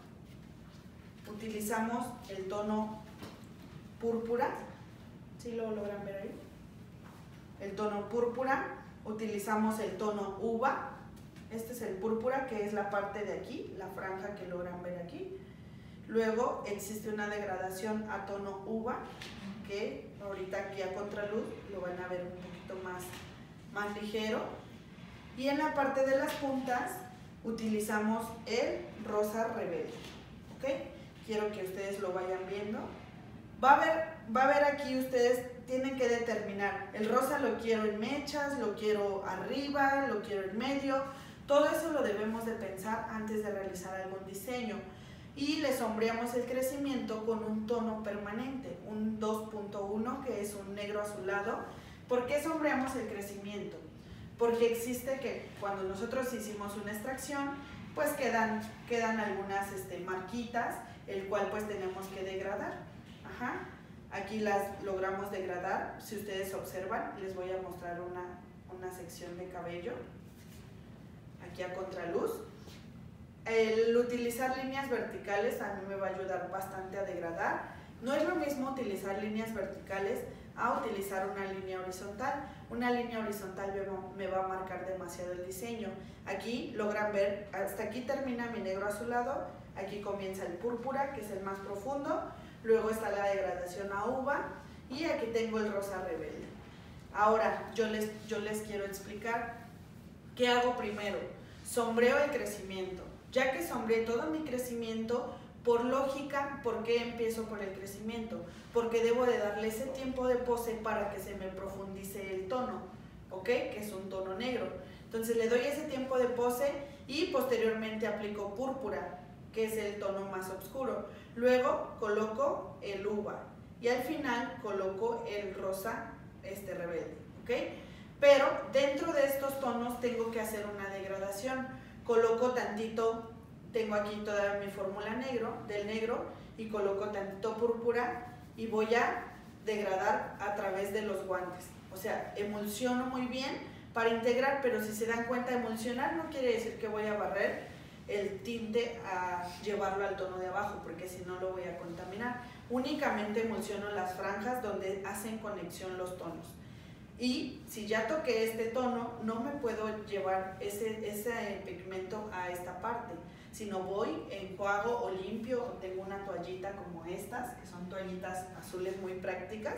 utilizamos el tono púrpura, ¿sí lo logran ver ahí? El tono púrpura, utilizamos el tono uva, este es el púrpura que es la parte de aquí, la franja que logran ver aquí. Luego existe una degradación a tono uva, que ahorita aquí a contraluz lo van a ver un poquito más, más ligero. Y en la parte de las puntas utilizamos el rosa rebelde. ¿Ok? Quiero que ustedes lo vayan viendo. Va a ver, va a ver aquí, ustedes tienen que determinar, el rosa lo quiero en mechas, lo quiero arriba, lo quiero en medio. Todo eso lo debemos de pensar antes de realizar algún diseño. Y le sombreamos el crecimiento con un tono permanente, un dos punto uno, que es un negro azulado. ¿Por qué sombreamos el crecimiento? Porque existe que cuando nosotros hicimos una extracción, pues quedan, quedan algunas este, marquitas, el cual pues tenemos que degradar. Ajá. Aquí las logramos degradar. Si ustedes observan, les voy a mostrar una, una sección de cabello, aquí a contraluz. El utilizar líneas verticales a mí me va a ayudar bastante a degradar. No es lo mismo utilizar líneas verticales a utilizar una línea horizontal. Una línea horizontal me va a marcar demasiado el diseño. Aquí logran ver, hasta aquí termina mi negro azulado, aquí comienza el púrpura, que es el más profundo, luego está la degradación a uva y aquí tengo el rosa rebelde. Ahora yo les, yo les quiero explicar qué hago primero. Sombreo el crecimiento. Ya que sombré todo mi crecimiento, por lógica, ¿por qué empiezo por el crecimiento? Porque debo de darle ese tiempo de pose para que se me profundice el tono, ¿ok? Que es un tono negro. Entonces le doy ese tiempo de pose y posteriormente aplico púrpura, que es el tono más oscuro. Luego coloco el uva y al final coloco el rosa este rebelde, ¿ok? Pero dentro de estos tonos tengo que hacer una degradación. Coloco tantito, tengo aquí toda mi fórmula negro, del negro, y coloco tantito púrpura y voy a degradar a través de los guantes. O sea, emulsiono muy bien para integrar, pero si se dan cuenta, emulsionar no quiere decir que voy a barrer el tinte a llevarlo al tono de abajo, porque si no lo voy a contaminar. Únicamente emulsiono las franjas donde hacen conexión los tonos. Y si ya toqué este tono, no me puedo llevar ese, ese pigmento a esta parte. sino voy, enjuago o limpio, o tengo una toallita como estas, que son toallitas azules muy prácticas,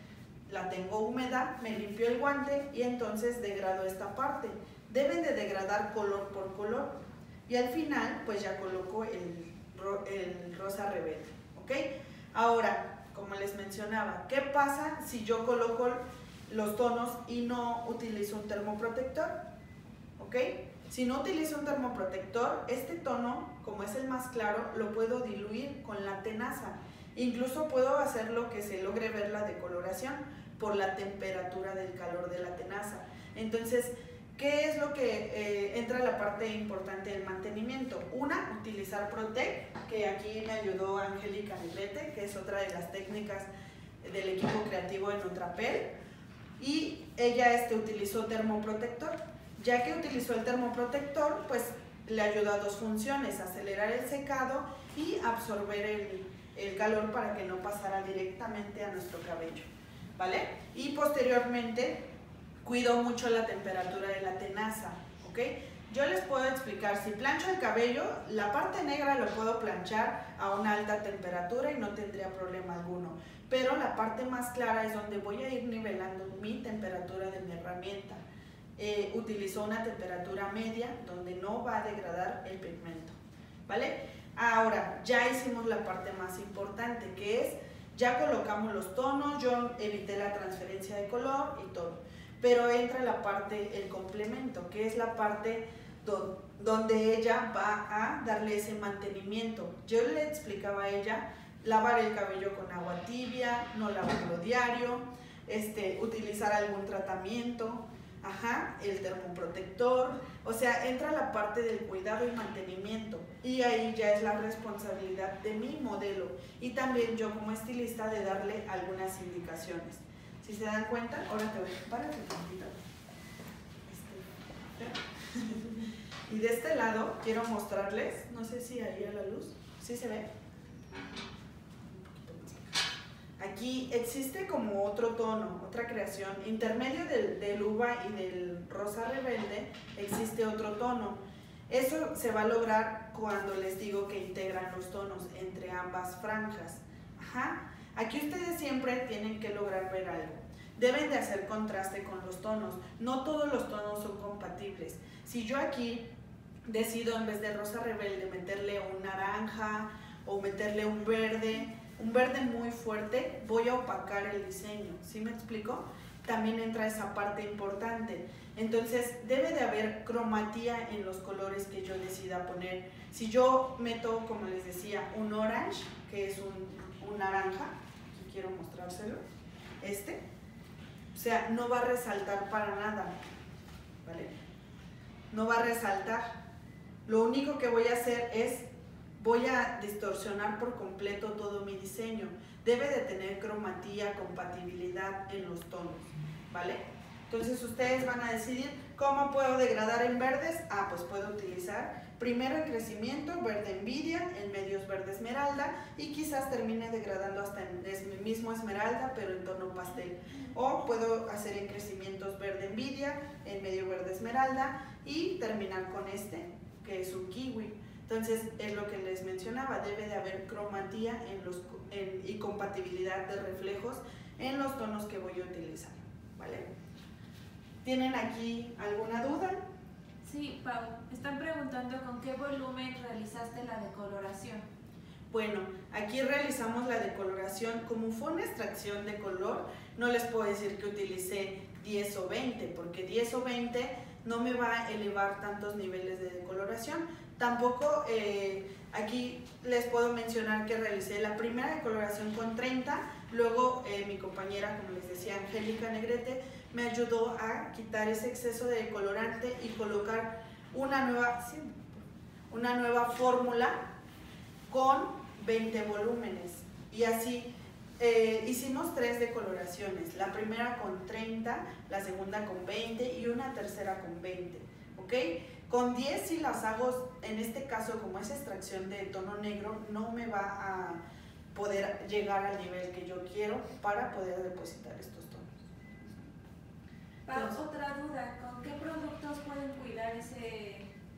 la tengo húmeda, me limpio el guante y entonces degrado esta parte. Deben de degradar color por color y al final pues ya coloco el, el rosa rebelde, ¿ok? Ahora, como les mencionaba, ¿qué pasa si yo coloco los tonos y no utilizo un termoprotector? ¿Ok? Si no utilizo un termoprotector, este tono, como es el más claro, lo puedo diluir con la tenaza. Incluso puedo hacer lo que se logre ver la decoloración por la temperatura del calor de la tenaza. Entonces, ¿qué es lo que eh, entra la parte importante del mantenimiento? Una, utilizar Protec, que aquí me ayudó Angélica Negrete, que es otra de las técnicas del equipo creativo de Nutrapel, y ella este, utilizó termoprotector. Ya que utilizó el termoprotector, pues le ayudó a dos funciones: acelerar el secado y absorber el, el calor para que no pasara directamente a nuestro cabello, ¿vale? Y posteriormente cuido mucho la temperatura de la tenaza, ¿ok? Yo les puedo explicar, si plancho el cabello, la parte negra lo puedo planchar a una alta temperatura y no tendría problema alguno, pero la parte más clara es donde voy a ir nivelando mi temperatura de mi herramienta. Eh, utilizo una temperatura media donde no va a degradar el pigmento, ¿vale? Ahora, ya hicimos la parte más importante, que es, ya colocamos los tonos, yo evité la transferencia de color y todo, pero entra la parte, el complemento, que es la parte do, donde ella va a darle ese mantenimiento. Yo le explicaba a ella, lavar el cabello con agua tibia, no lavarlo diario, este, utilizar algún tratamiento, ajá, el termoprotector, o sea, entra la parte del cuidado y mantenimiento, y ahí ya es la responsabilidad de mi modelo y también yo como estilista de darle algunas indicaciones. Si se dan cuenta, ahora te voy a parar un poquito. Este, y de este lado quiero mostrarles, no sé si ahí a la luz, ¿sí se ve? Aquí existe como otro tono, otra creación, intermedio del, del uva y del rosa rebelde, existe otro tono. Eso se va a lograr cuando les digo que integran los tonos entre ambas franjas. Ajá. Aquí ustedes siempre tienen que lograr ver algo. Deben de hacer contraste con los tonos. No todos los tonos son compatibles. Si yo aquí decido en vez de rosa rebelde meterle un naranja o meterle un verde, un verde muy fuerte, voy a opacar el diseño, ¿sí me explico? También entra esa parte importante. Entonces debe de haber cromatía en los colores que yo decida poner. Si yo meto, como les decía, un orange, que es un, un naranja, aquí quiero mostrárselo, este, o sea, no va a resaltar para nada, ¿vale? No va a resaltar. Lo único que voy a hacer es voy a distorsionar por completo todo mi diseño. Debe de tener cromatía, compatibilidad en los tonos, ¿vale? Entonces ustedes van a decidir cómo puedo degradar en verdes. Ah, pues puedo utilizar primero en crecimiento, verde envidia, en medios verde esmeralda y quizás termine degradando hasta en el mismo esmeralda pero en tono pastel. O puedo hacer en crecimientos verde envidia, en medio verde esmeralda y terminar con este, que es un kiwi. Entonces, es lo que les mencionaba, debe de haber cromatía en los, en, y compatibilidad de reflejos en los tonos que voy a utilizar, ¿vale? ¿Tienen aquí alguna duda? Sí, Pau, están preguntando con qué volumen realizaste la decoloración. Bueno, aquí realizamos la decoloración, como fue una extracción de color, no les puedo decir que utilicé diez o veinte, porque diez o veinte no me va a elevar tantos niveles de decoloración. Tampoco eh, aquí les puedo mencionar que realicé la primera decoloración con treinta, luego eh, mi compañera, como les decía, Angélica Negrete, me ayudó a quitar ese exceso de decolorante y colocar una nueva, sí, una nueva fórmula con veinte volúmenes. Y así eh, hicimos tres decoloraciones, la primera con treinta, la segunda con veinte y una tercera con veinte, ¿ok? Con diez si las hago, en este caso como es extracción de tono negro, no me va a poder llegar al nivel que yo quiero para poder depositar estos tonos. Pau, otra duda, ¿con qué productos pueden cuidar ese,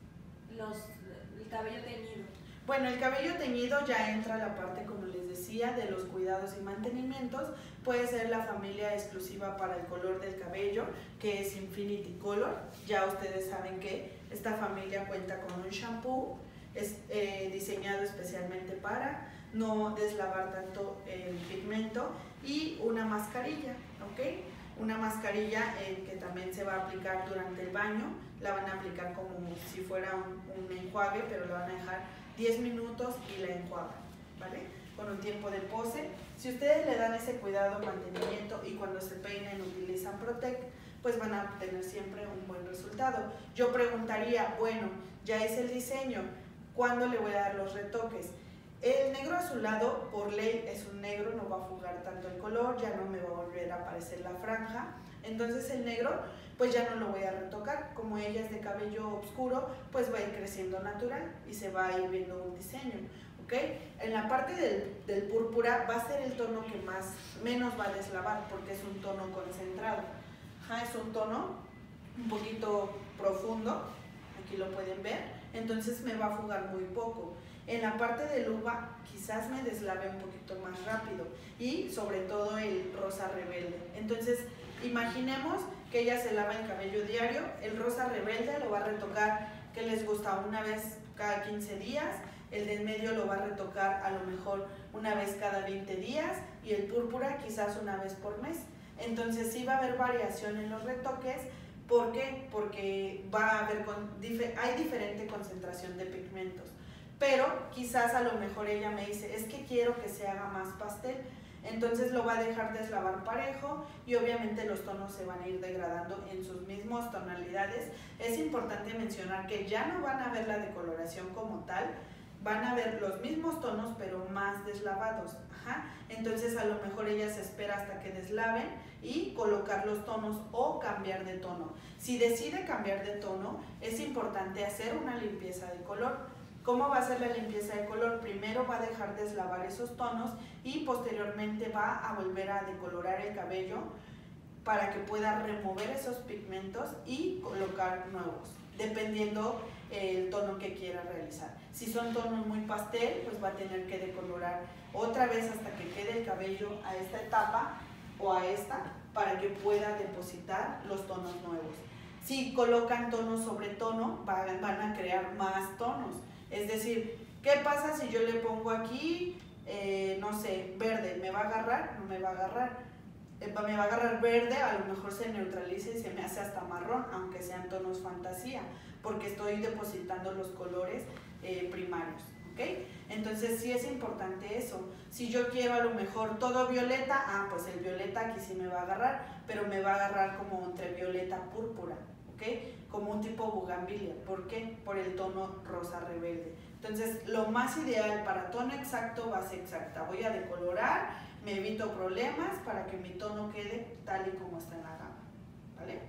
los, el cabello teñido? Bueno, el cabello teñido ya entra la parte, como les decía, de los cuidados y mantenimientos. Puede ser la familia exclusiva para el color del cabello, que es Infinity Color. Ya ustedes saben que esta familia cuenta con un shampoo es, eh, diseñado especialmente para no deslavar tanto el pigmento, y una mascarilla, ¿ok? Una mascarilla eh, que también se va a aplicar durante el baño. La van a aplicar como si fuera un, un enjuague, pero la van a dejar diez minutos y la enjuagan, ¿vale? Con un tiempo de pose. Si ustedes le dan ese cuidado, mantenimiento, y cuando se peinen utilizan Protect, pues van a obtener siempre un buen resultado. Yo preguntaría, bueno, ya hice el diseño, ¿cuándo le voy a dar los retoques? El negro azulado, por ley, es un negro, no va a fugar tanto el color, ya no me va a volver a aparecer la franja. Entonces el negro, pues ya no lo voy a retocar. Como ella es de cabello oscuro, pues va a ir creciendo natural y se va a ir viendo un diseño, ¿ok? En la parte del, del púrpura va a ser el tono que más, menos va a deslavar, porque es un tono concentrado. Ajá, es un tono un poquito profundo, aquí lo pueden ver, entonces me va a fugar muy poco. En la parte del uva quizás me deslave un poquito más rápido, y sobre todo el rosa rebelde. Entonces imaginemos que ella se lava el cabello diario, el rosa rebelde lo va a retocar, que les gusta, una vez cada quince días, el del medio lo va a retocar a lo mejor una vez cada veinte días, y el púrpura quizás una vez por mes. Entonces sí va a haber variación en los retoques. ¿Por qué? Porque va a haber con, hay diferente concentración de pigmentos. Pero quizás a lo mejor ella me dice, es que quiero que se haga más pastel. Entonces lo va a dejar deslavar parejo, y obviamente los tonos se van a ir degradando en sus mismas tonalidades. Es importante mencionar que ya no van a ver la decoloración como tal, van a ver los mismos tonos pero más deslavados. Ajá. Entonces a lo mejor ella se espera hasta que deslaven y colocar los tonos o cambiar de tono. Si decide cambiar de tono, es importante hacer una limpieza de color. ¿Cómo va a ser la limpieza de color? Primero va a dejar deslavar esos tonos y posteriormente va a volver a decolorar el cabello para que pueda remover esos pigmentos y colocar nuevos, dependiendo el tono que quiera realizar. Si son tonos muy pastel, pues va a tener que decolorar otra vez hasta que quede el cabello a esta etapa o a esta, para que pueda depositar los tonos nuevos. Si colocan tono sobre tono, van a crear más tonos. Es decir, ¿qué pasa si yo le pongo aquí, eh, no sé, verde? ¿Me va a agarrar? No me va a agarrar. Eh, me va a agarrar verde, a lo mejor se neutraliza y se me hace hasta marrón, aunque sean tonos fantasía, porque estoy depositando los colores eh, primarios, ¿ok? Entonces sí es importante eso. Si yo quiero a lo mejor todo violeta, ah, pues el violeta aquí sí me va a agarrar, pero me va a agarrar como entre violeta púrpura, ¿ok? Como un tipo bugambilia. ¿Por qué? Por el tono rosa rebelde. Entonces lo más ideal para tono exacto, base exacta. Voy a decolorar, me evito problemas para que mi tono quede tal y como está en la gama, ¿vale?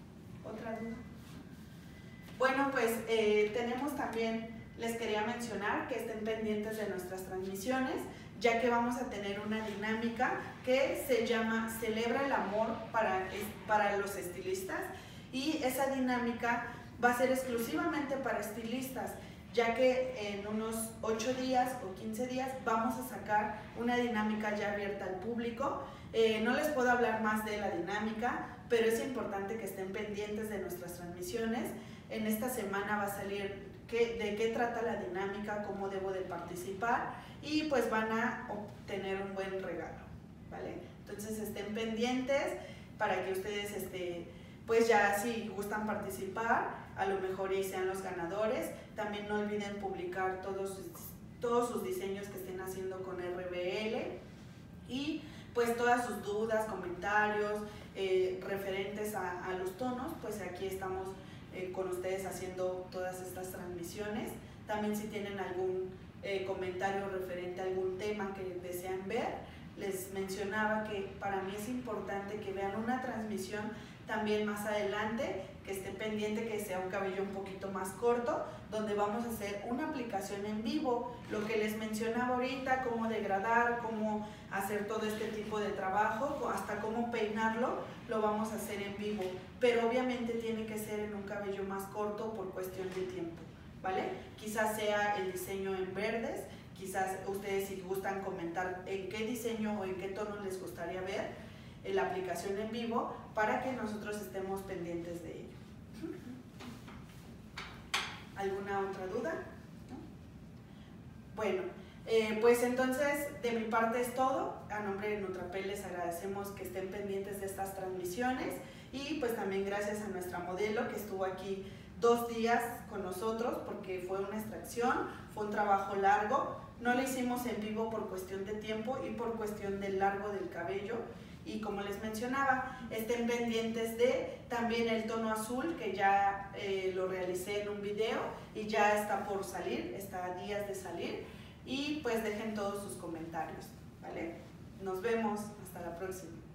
¿Otra duda? Bueno, pues eh, tenemos también, les quería mencionar que estén pendientes de nuestras transmisiones, ya que vamos a tener una dinámica que se llama Celebra el Amor para, para los estilistas, y esa dinámica va a ser exclusivamente para estilistas, ya que en unos ocho días o quince días vamos a sacar una dinámica ya abierta al público. Eh, no les puedo hablar más de la dinámica, pero es importante que estén pendientes de nuestras transmisiones. En esta semana va a salir qué, de qué trata la dinámica, cómo debo de participar, y pues van a obtener un buen regalo, ¿vale? Entonces estén pendientes para que ustedes, este, pues ya si gustan participar, a lo mejor y sean los ganadores. También no olviden publicar todos sus, todos sus diseños que estén haciendo con R B L, y pues todas sus dudas, comentarios eh, referentes a, a los tonos, pues aquí estamos eh, con ustedes haciendo todas estas transmisiones. También si tienen algún eh, comentario referente a algún tema que desean ver, les mencionaba que para mí es importante que vean una transmisión también más adelante, que esté pendiente, que sea un cabello un poquito más corto, donde vamos a hacer una aplicación en vivo, lo que les mencionaba ahorita, cómo degradar, cómo hacer todo este tipo de trabajo, hasta cómo peinarlo, lo vamos a hacer en vivo, pero obviamente tiene que ser en un cabello más corto por cuestión de tiempo, ¿vale? Quizás sea el diseño en verdes, quizás ustedes si gustan comentar en qué diseño o en qué tono les gustaría ver en la aplicación en vivo para que nosotros estemos pendientes de ello. ¿Alguna otra duda? ¿No? Bueno, eh, pues entonces de mi parte es todo. A nombre de Nutrapel les agradecemos que estén pendientes de estas transmisiones y pues también gracias a nuestra modelo que estuvo aquí dos días con nosotros porque fue una extracción, fue un trabajo largo, no lo hicimos en vivo por cuestión de tiempo y por cuestión del largo del cabello y como les mencionaba, estén pendientes de también el tono azul que ya eh, lo realicé en un video y ya está por salir, está a días de salir y pues dejen todos sus comentarios, ¿vale? Nos vemos, hasta la próxima.